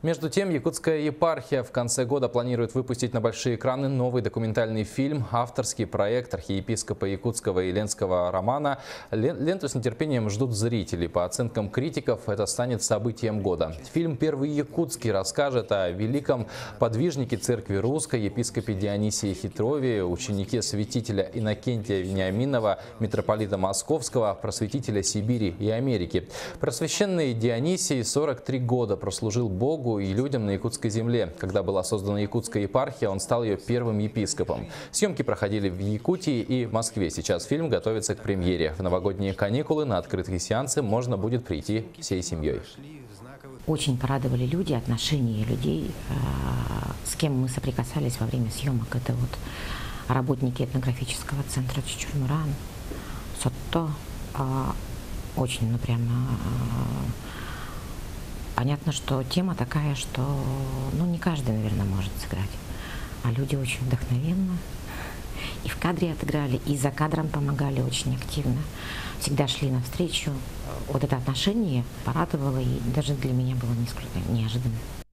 Между тем, якутская епархия в конце года планирует выпустить на большие экраны новый документальный фильм, авторский проект архиепископа якутского и ленского Романа. Ленту с нетерпением ждут зрители. По оценкам критиков, это станет событием года. Фильм «Первый якутский» расскажет о великом подвижнике церкви русской, епископе Дионисии Хитрове, ученике святителя Иннокентия Вениаминова, митрополита Московского, просветителя Сибири и Америки. Просвященный Дионисий 43 года прослужил Богу и людям на якутской земле. Когда была создана якутская епархия, он стал ее первым епископом. Съемки проходили в Якутии и в Москве. Сейчас фильм готовится к премьере. В новогодние каникулы на открытые сеансы можно будет прийти всей семьей. Очень порадовали люди, отношения людей, с кем мы соприкасались во время съемок. Это вот работники этнографического центра Чучурмуран, Сотто. Очень, прямо понятно, что тема такая, что не каждый, наверное, может сыграть. А люди очень вдохновенно и в кадре отыграли, и за кадром помогали очень активно. Всегда шли навстречу. Вот это отношение порадовало, и даже для меня было несколько неожиданно.